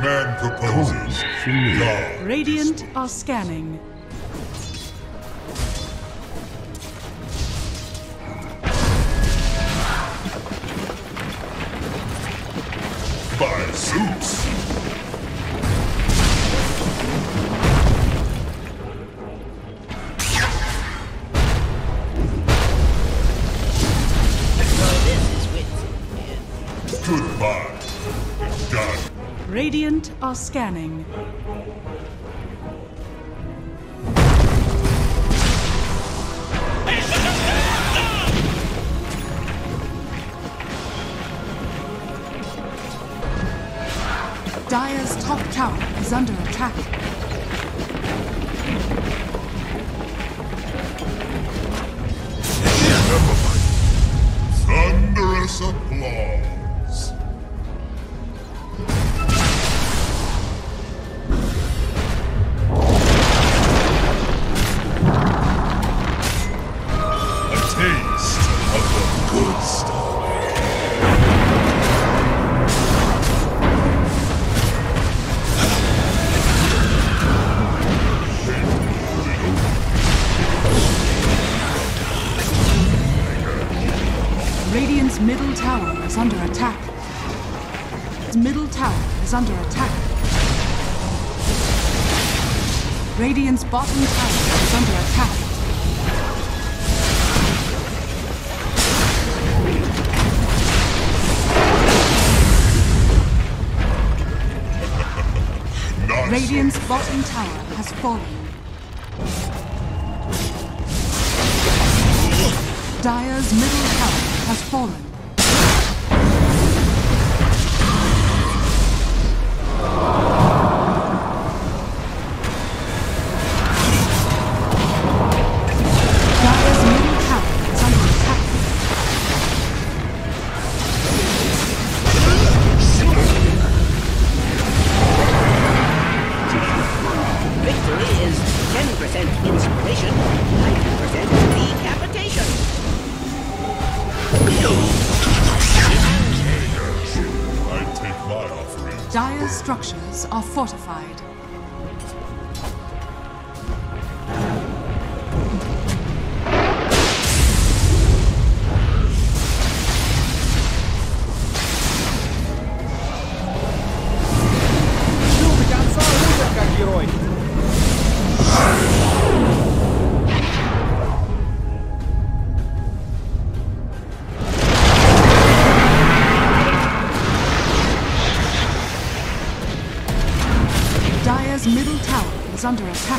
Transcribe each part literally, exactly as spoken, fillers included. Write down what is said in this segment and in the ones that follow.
Man proposes. God. Radiant are scanning. By Zeus. Goodbye. Done. Radiant are scanning. Dire's top tower is under attack. Thunderous applause. A taste of the good stuff. Radiant's middle tower is under attack. Its middle tower is under attack. Radiant's bottom tower is under attack. Radiant's bottom tower has fallen. Dire's middle tower has fallen. Dire's middle tower is under attack. Victory is ten percent inspiration, ninety percent decapitation. I take my offering. Dire's structures are fortified. Dire's middle tower is under attack.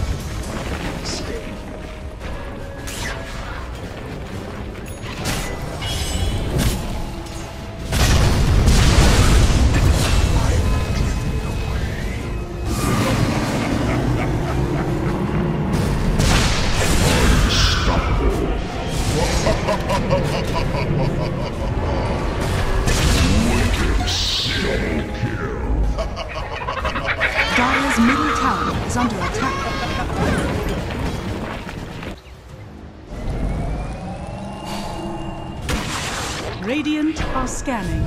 Dire's middle tower is under attack. Radiant are scanning.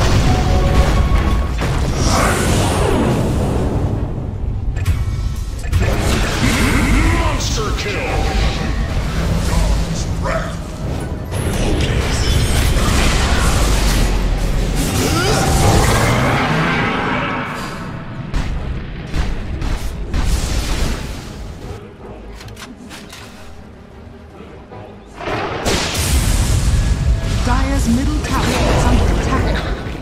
Monster kill. God's wrath. Dire's middle tower is under attack.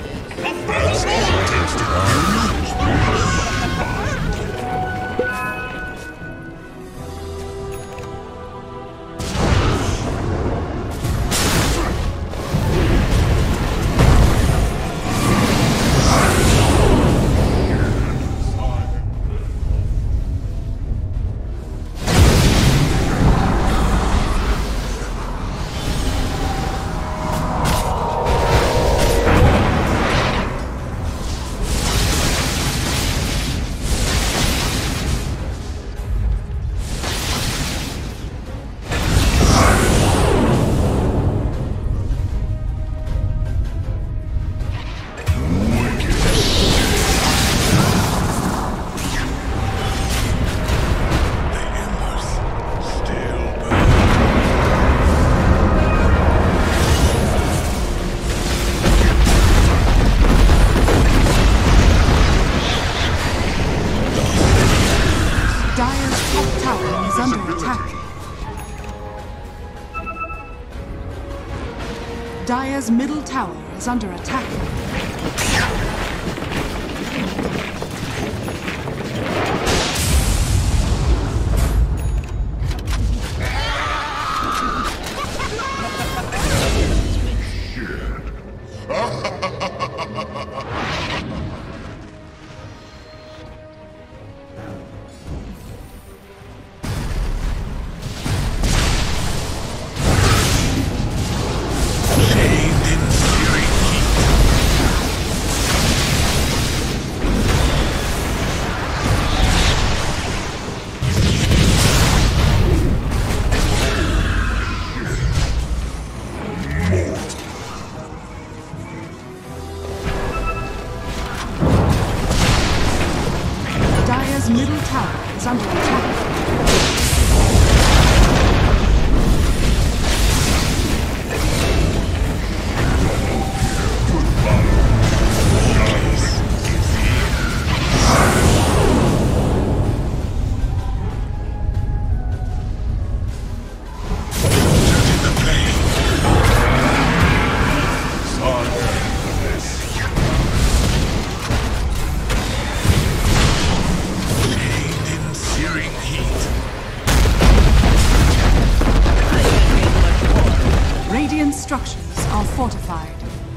Dire's middle tower is under attack. Dire's middle tower is under attack. Radiant structures are fortified.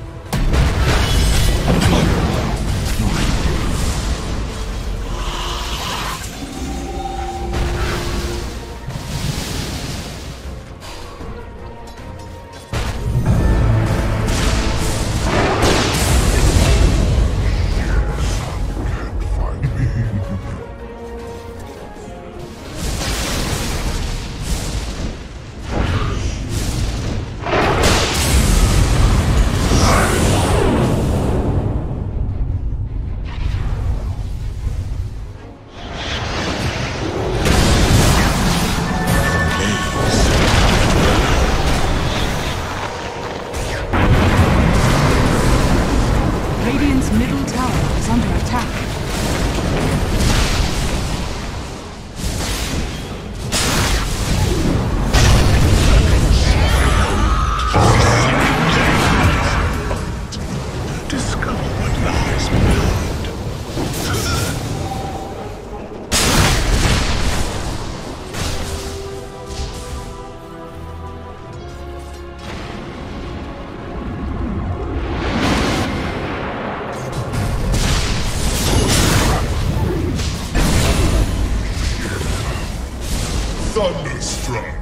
Radiant's middle tower is under attack. Discover what lies beyond. Thunderstruck.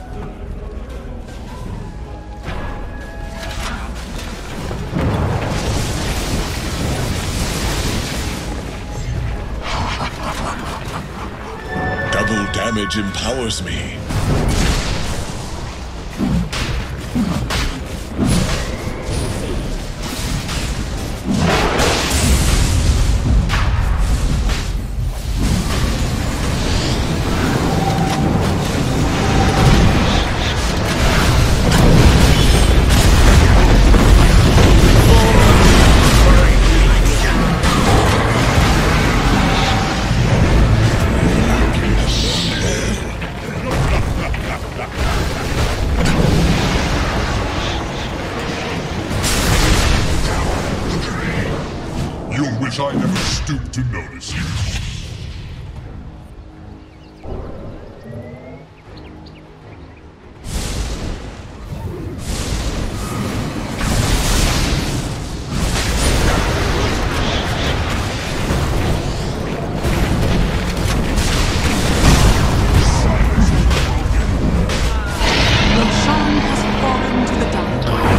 Double damage empowers me. You'll wish I never stooped to notice you. Roshan has fallen to the dark.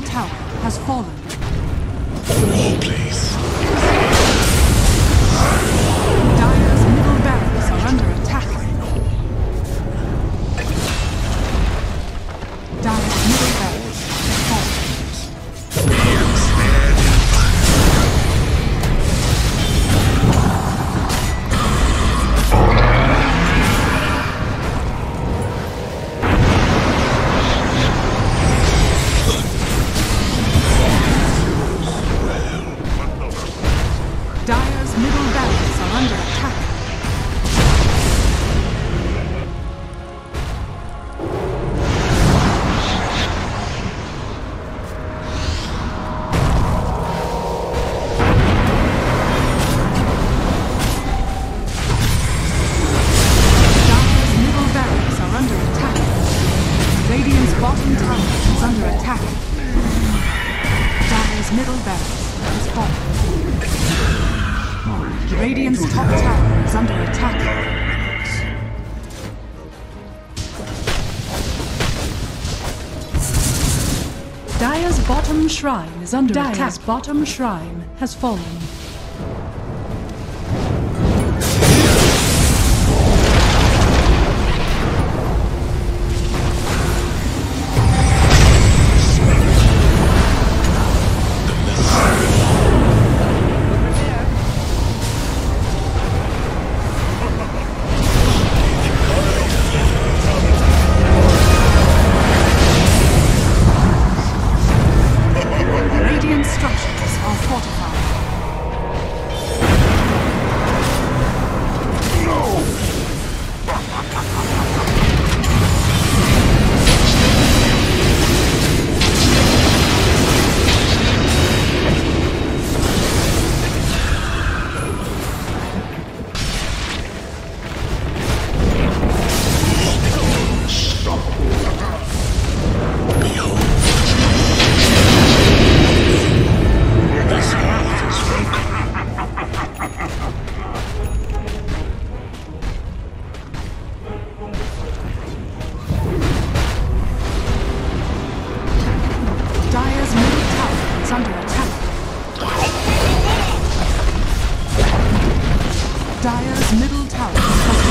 tower has fallen. War, please. Dire's middle barracks are under attack. Dire's middle barracks has fallen. Dire's middle barracks are under attack. Dire's middle barracks are under attack. Radiant's bottom tower is under attack. Dire's middle barracks has fallen. Radiant's top tower is under attack. Dire's bottom shrine is under Dire's attack. Dire's bottom shrine has fallen. Radiant structures are fortified. Dire's middle tower is under attack. Dire's middle tower has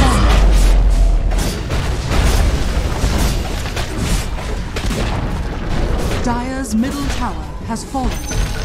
fallen. Dire's middle tower has fallen.